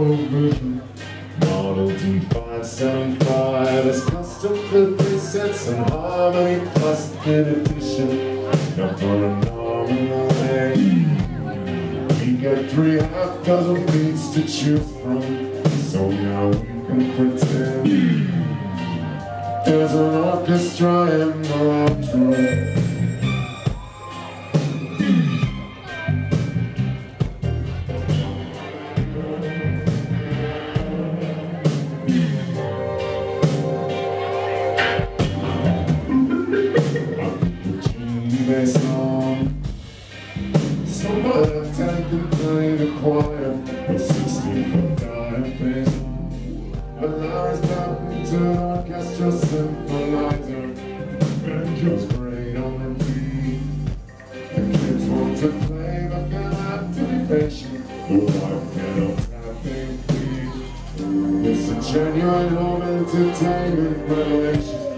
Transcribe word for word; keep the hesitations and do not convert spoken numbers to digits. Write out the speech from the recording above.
vision. Model D five seventy-five is custom fit presets and harmony plus in addition. Now for a normal lane, we got three half dozen beats to choose from, so now we can pretend there's an orchestra in the lounge room. Song. So my left hand can play the choir with sixteen foot diapason. But Larry's back to an orchestra symphonizer. Banjo's great on repeat. The kids want to play but they'll have to be patient. The wife cannot tap their feet. It's a genuine home entertainment revelation.